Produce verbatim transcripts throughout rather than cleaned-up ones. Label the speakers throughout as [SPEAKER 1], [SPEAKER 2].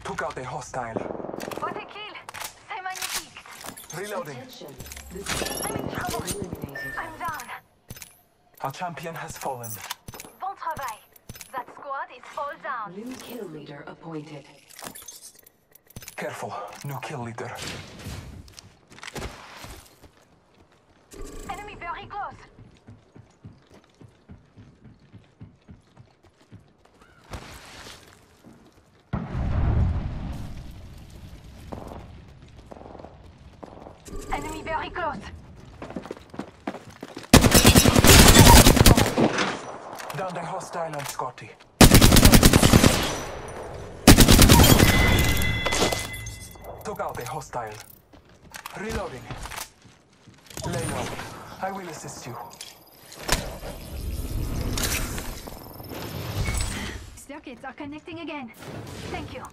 [SPEAKER 1] Took out a hostile.
[SPEAKER 2] What a kill! C'est magnifique!
[SPEAKER 1] Reloading.
[SPEAKER 2] I'm in trouble! I'm down!
[SPEAKER 1] Our champion has fallen.
[SPEAKER 2] Bon travail! That squad is all down.
[SPEAKER 3] New kill leader appointed.
[SPEAKER 1] Careful, new kill leader.
[SPEAKER 2] Enemy very close! Enemy very close!
[SPEAKER 1] Downed a hostile on Scotty. Took out a hostile. Reloading. Lay low. I will assist you.
[SPEAKER 2] Circuits are connecting again. Thank you.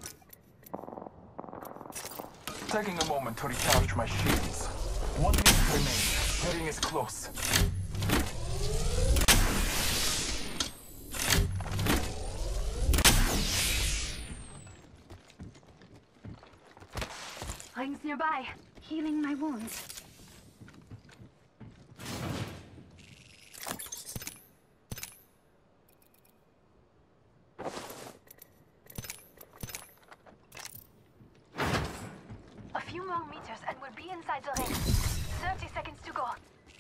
[SPEAKER 1] Taking a moment to recharge my shields. One minute remains. Hearing is close.
[SPEAKER 2] Rings nearby. Healing my wounds. A few more meters and we'll be inside the ring. thirty seconds to go.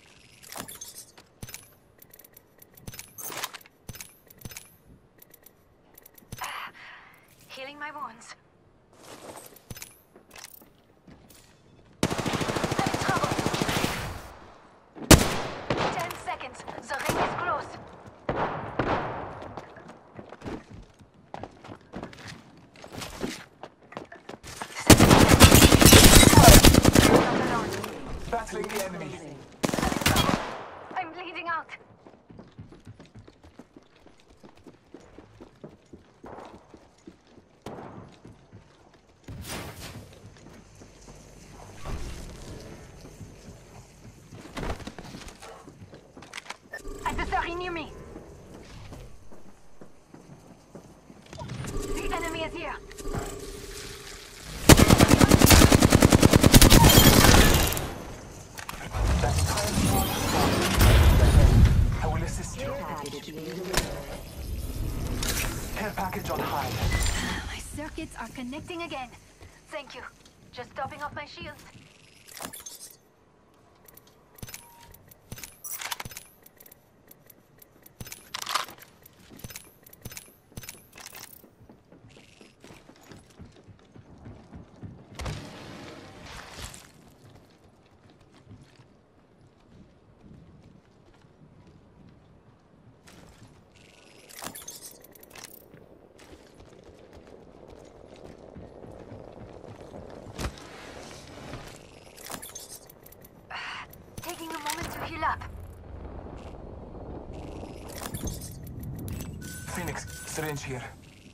[SPEAKER 2] Healing my wounds. I'm in trouble. Ten seconds. The ring is close. Not alone.
[SPEAKER 1] Battling the enemy.
[SPEAKER 2] I'm bleeding out. Adversary near me. The enemy is here.
[SPEAKER 1] That's time. I will assist you. Care package on high.
[SPEAKER 2] My circuits are connecting again. Thank you. Just topping off my shields. Taking a moment to heal up.
[SPEAKER 1] Phoenix, syringe here.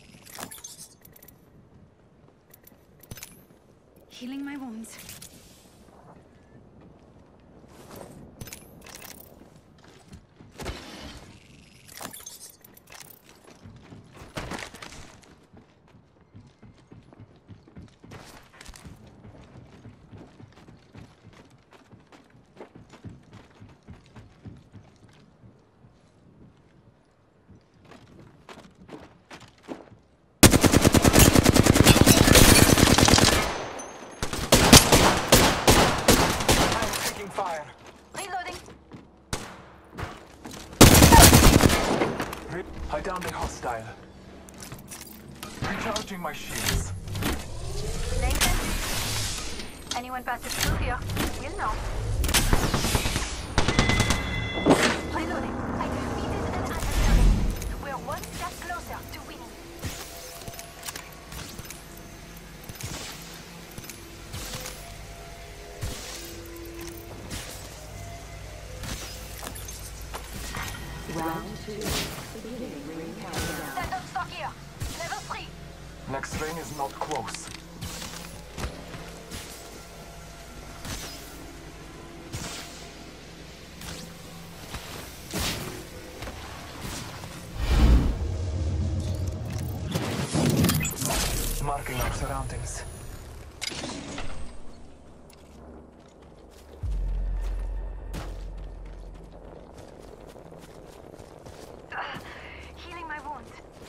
[SPEAKER 2] Healing my wounds.
[SPEAKER 1] Fire.
[SPEAKER 2] Reloading.
[SPEAKER 1] Re I downed a hostile. Recharging my shields.
[SPEAKER 2] Nathan? Anyone passes through here, we'll know. Reloading. I defeated an adversary. We're one step closer to winning.
[SPEAKER 3] Round two. Beginning ring countdown.
[SPEAKER 2] Stand up stock here. Level three.
[SPEAKER 1] Next ring is not close. Marking our surroundings.
[SPEAKER 2] Uh, healing my wound.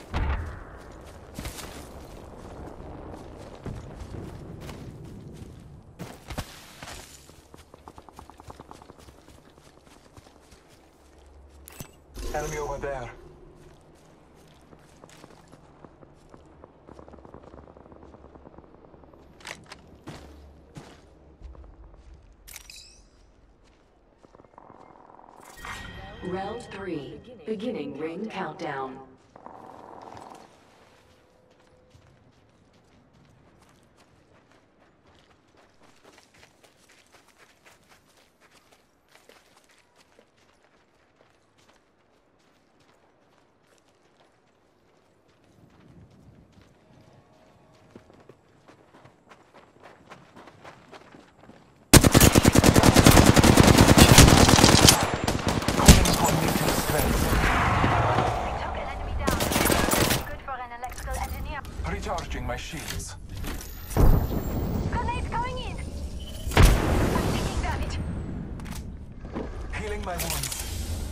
[SPEAKER 1] Enemy over there.
[SPEAKER 3] Round three. Beginning ring countdown.
[SPEAKER 1] Recharging my shields.
[SPEAKER 2] Grenade going in! I'm taking damage.
[SPEAKER 1] Healing my wounds.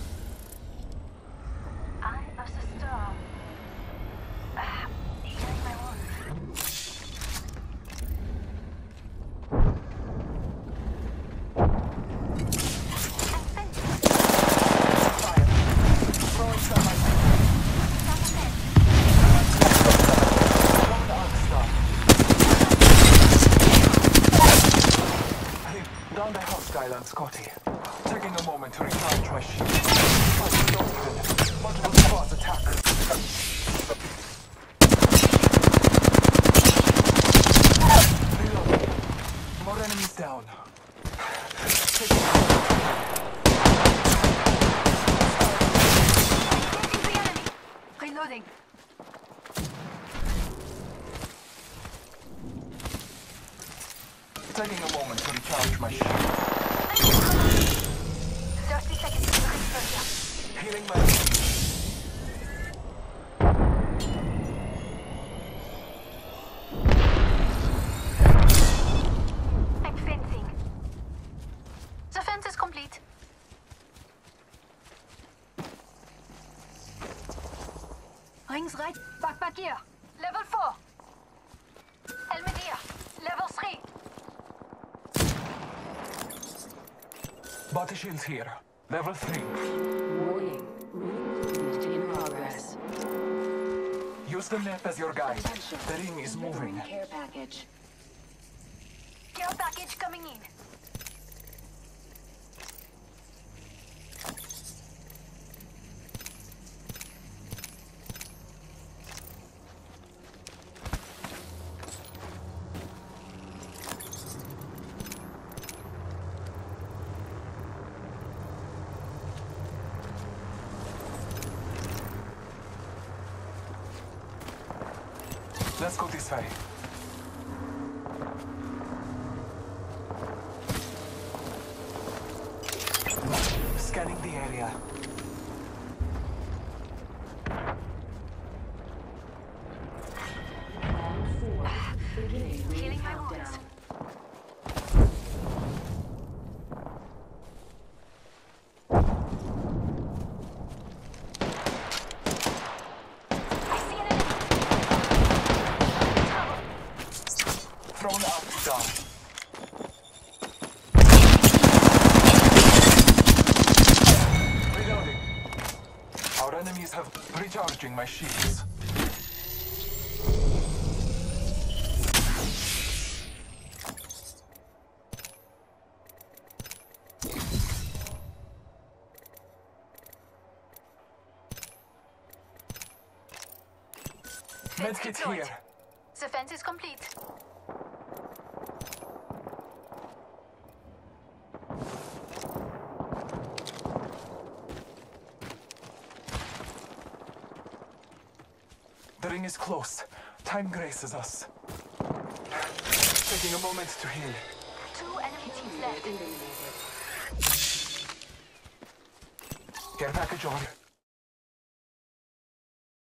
[SPEAKER 2] I was a star. Ah, healing my wounds. I'm finished.
[SPEAKER 1] Fire. Throwing some my
[SPEAKER 2] Stop a bed.
[SPEAKER 1] Throwing arc star. Hey, down by hostile on Scotty. Taking a moment to recharge my shield. Fighting not even. Multiple squads attack. Reloading. More enemies down. Taking
[SPEAKER 2] Engaging the enemy. Reloading.
[SPEAKER 1] Taking a moment to recharge my shield.
[SPEAKER 2] thirty seconds to the recharge.
[SPEAKER 1] Healing my wounds.
[SPEAKER 2] I'm fencing. The fence is complete. Rings right. Backpack here. Level four. Helmet here. Level three.
[SPEAKER 1] Body shields here. Level three.
[SPEAKER 3] Warning. Movement in progress.
[SPEAKER 1] Use the map as your guide. The ring is moving.
[SPEAKER 3] Care package.
[SPEAKER 2] Care package coming in.
[SPEAKER 1] Let's go this way. Scanning the area.
[SPEAKER 3] Round four. Beginning ring
[SPEAKER 2] Healing my wounds.
[SPEAKER 3] countdown.
[SPEAKER 2] I see an enemy. Trouble.
[SPEAKER 1] Thrown up star. Reloading. Our enemies have recharging my shields.
[SPEAKER 2] Fence
[SPEAKER 1] Medkit
[SPEAKER 2] deployed.
[SPEAKER 1] here.
[SPEAKER 2] The fence is complete.
[SPEAKER 1] The ring is close. Time graces us. Taking a moment to heal.
[SPEAKER 2] Two enemy teams left.
[SPEAKER 1] Care package on.